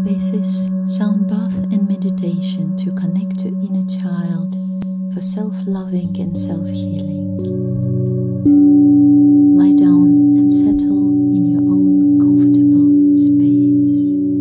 This is sound bath and meditation to connect to inner child for self-loving and self-healing. Lie down and settle in your own comfortable space.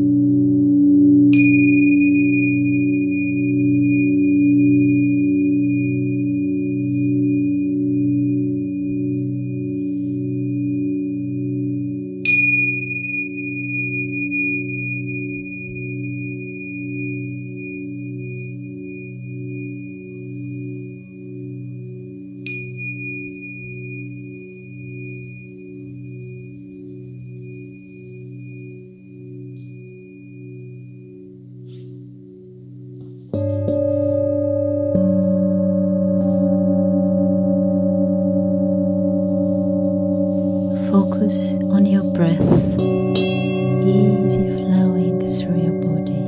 Focus on your breath, easy flowing through your body.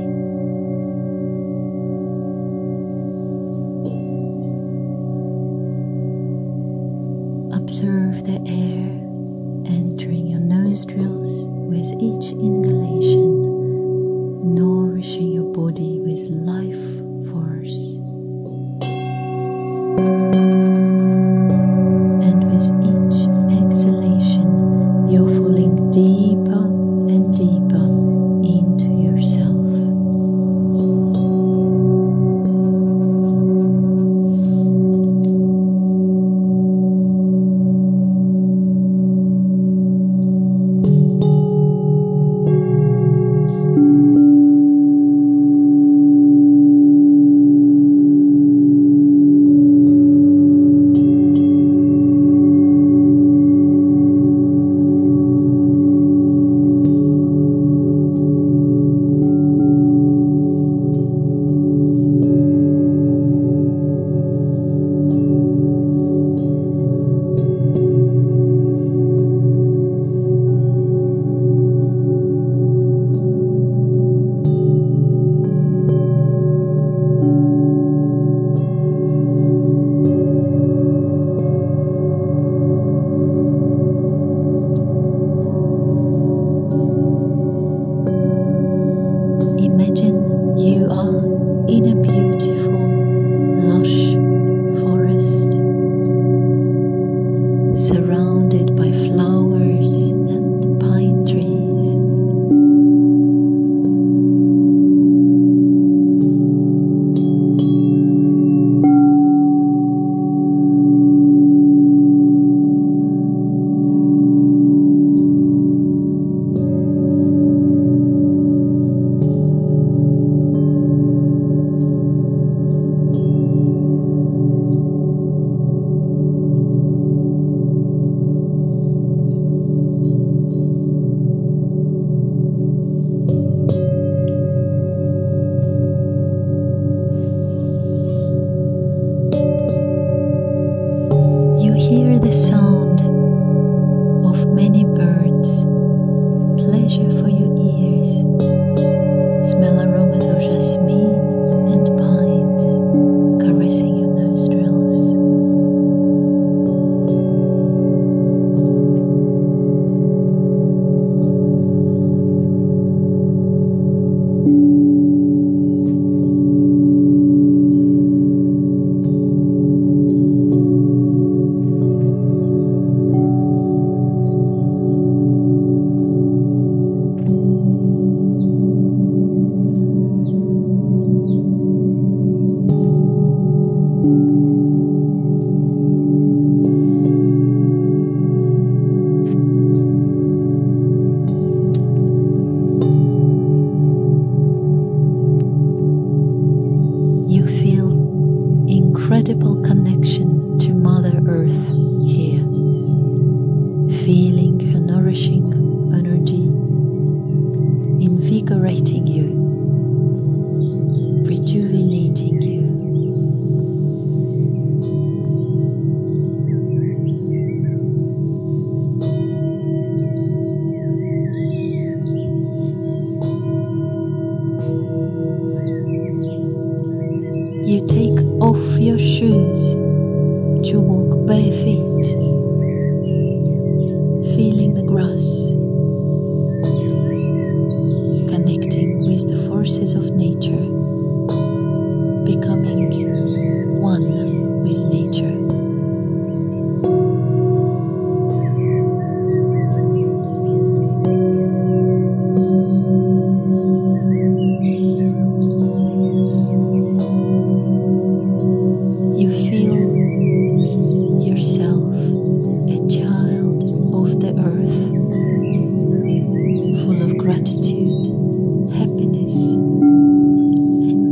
Observe the air entering your nostrils with each inhalation, nourishing your body with life force. You're falling deeper and deeper into yourself. Imagine you are in a beautiful, lush forest, surrounded by flowers and pine trees. Hear the sound of many birds, pleasure for your ears. Smell aromas of jasmine and pines caressing your nostrils. You feel incredible connection to Mother Earth here, feeling her nourishing energy, invigorating you, rejuvenating you. You take off your shoes to walk bare feet, feeling the grass, connecting with forces of nature, becoming one with nature. You feel yourself a child of the earth, full of gratitude, happiness, and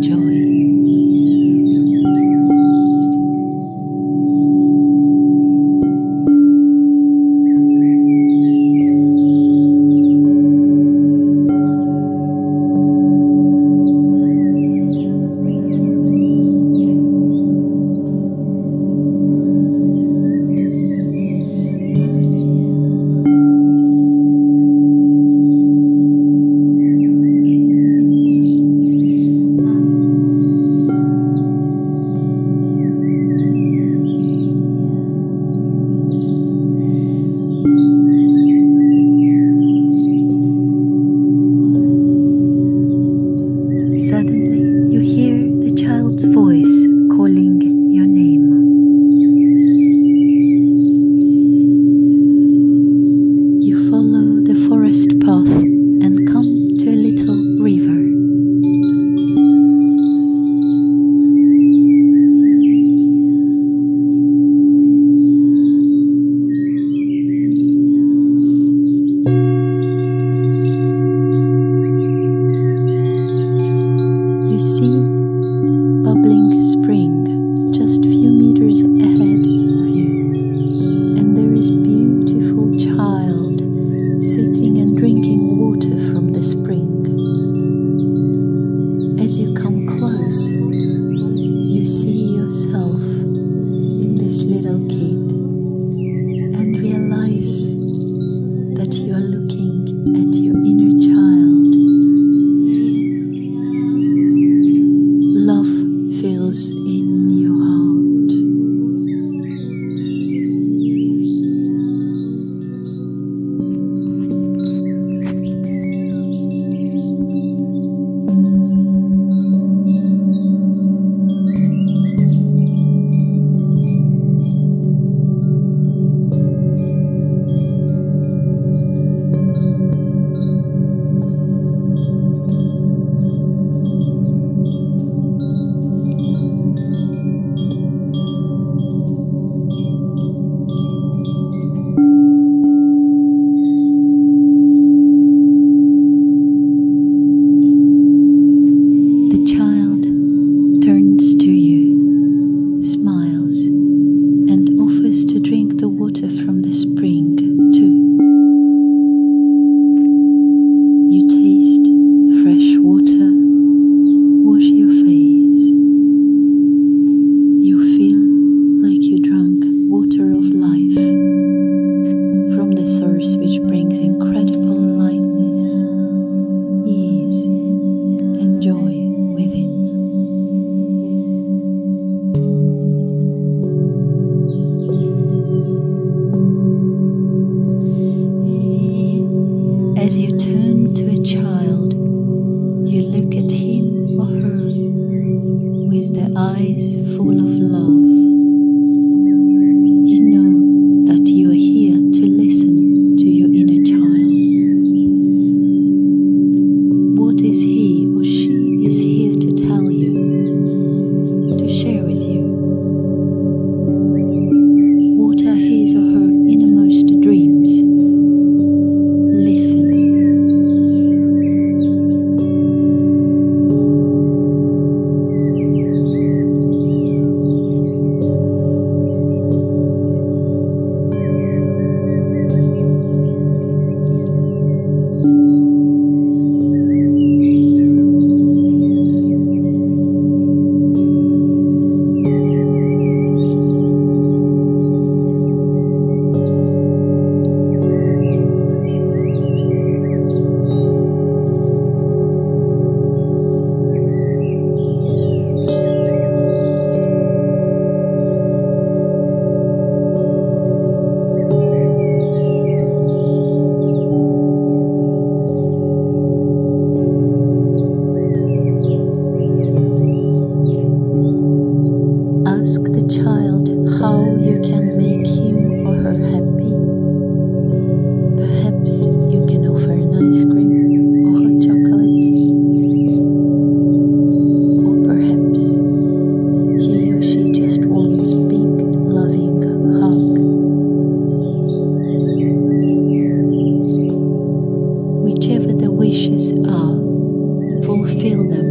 Feel them.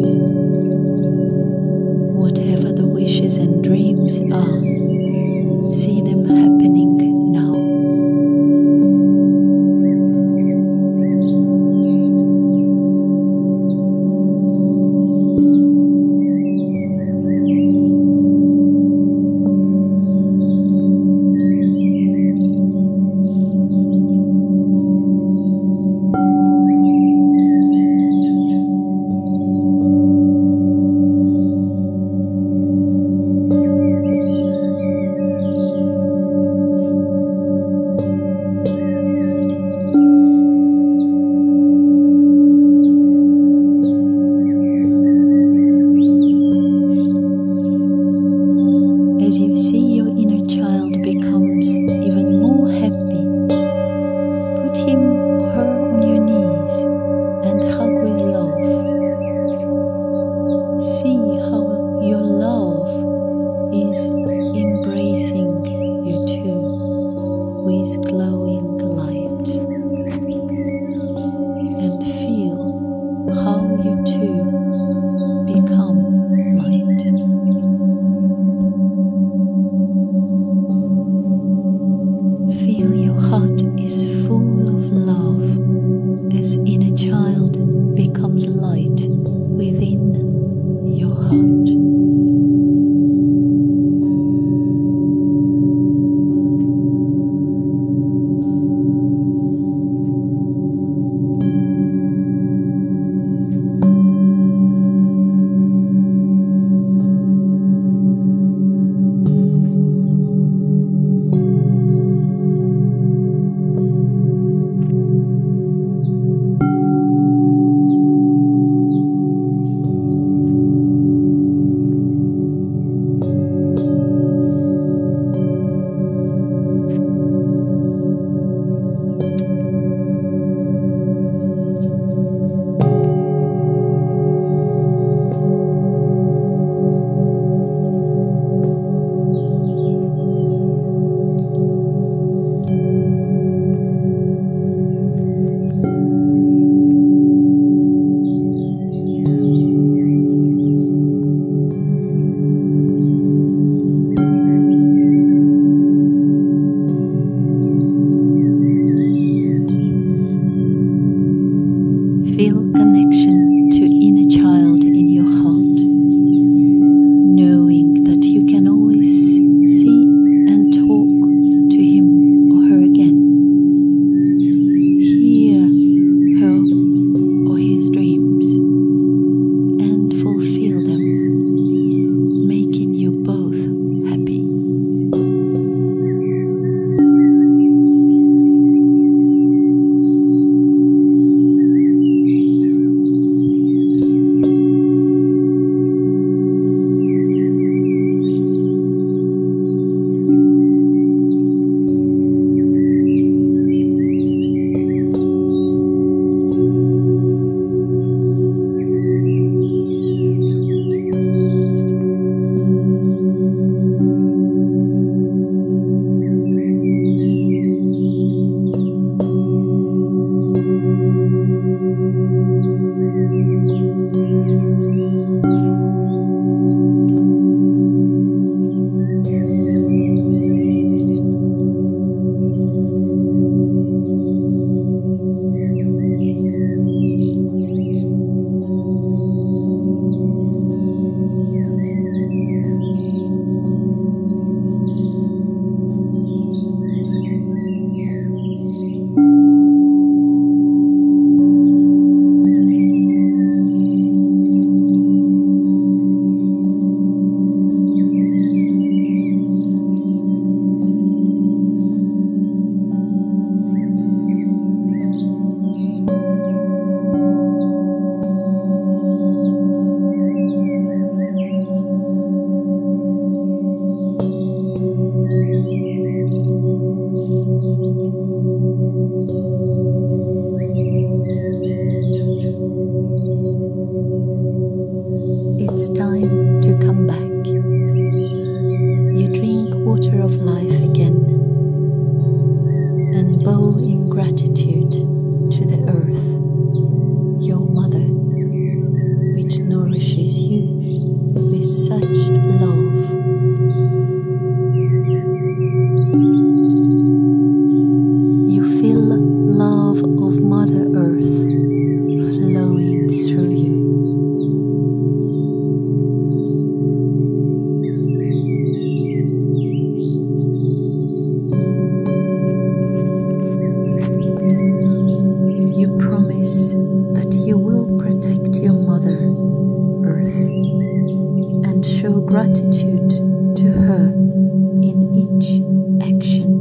Whatever the wishes and dreams are, see them happening now. As you see your inner child becomes even more happy, put him or her on your knees and hug with love. See how your love is embracing you too with glowing light. And feel how you too become light. Feel your heart is full of love as inner child becomes light within your heart. Feel connection to inner child in your heart, knowing that you can always see and talk to him or her again. Hear her or his dreams and fulfill them, making you both happy. show gratitude to her in each action.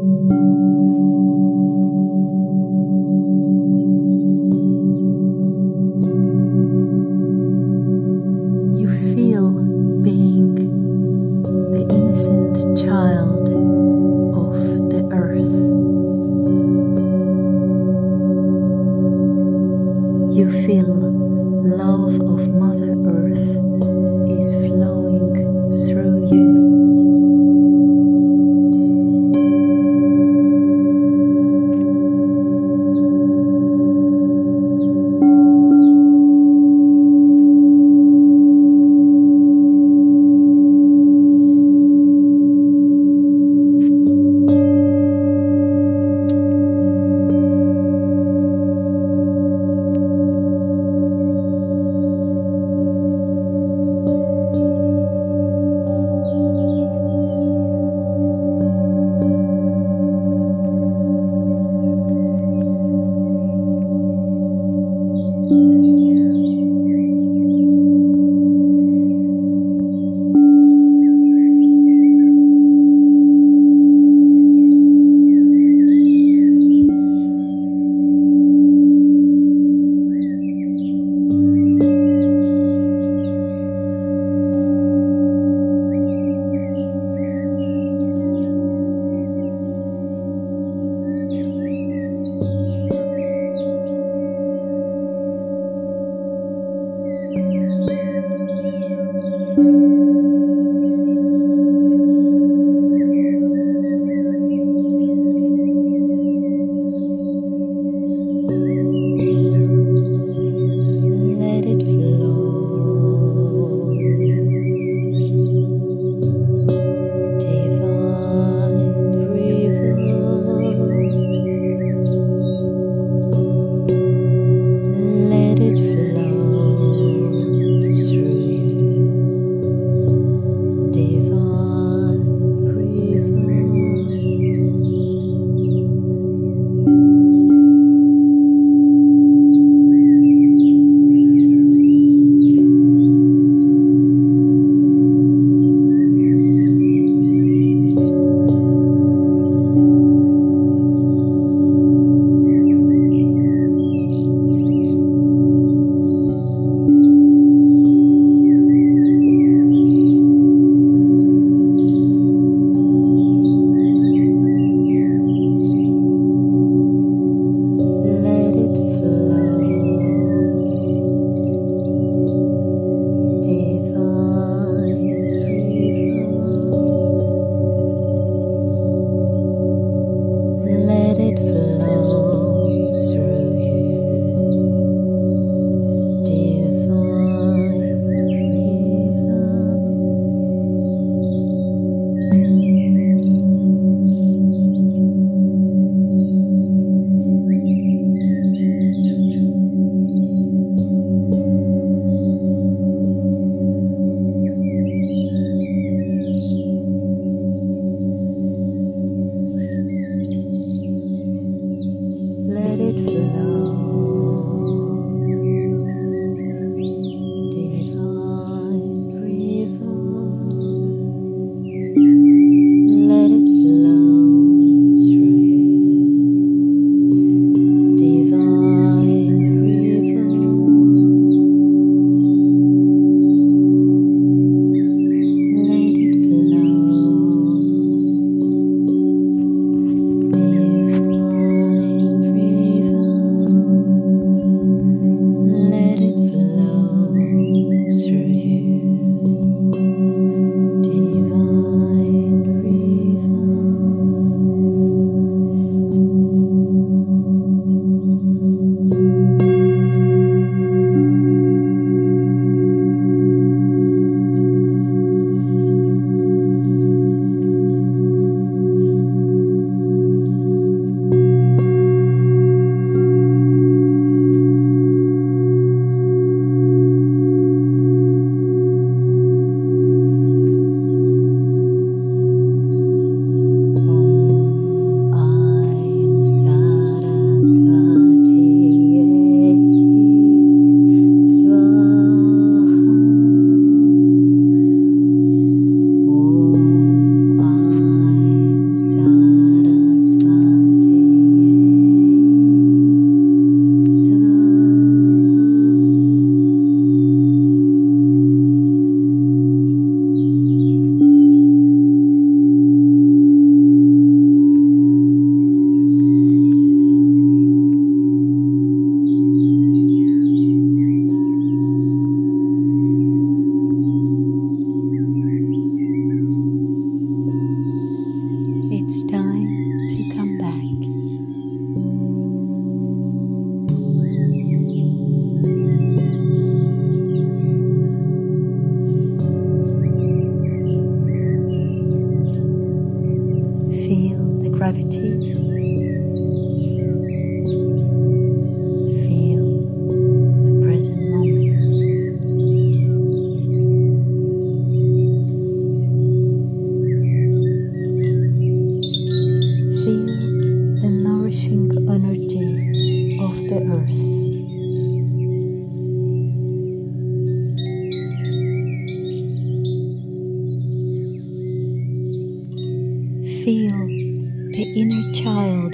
You feel being the innocent child of the earth. You feel love of Mother Earth is flowing through you.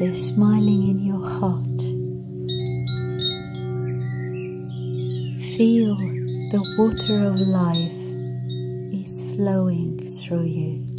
child is smiling in your heart. Feel the water of life is flowing through you.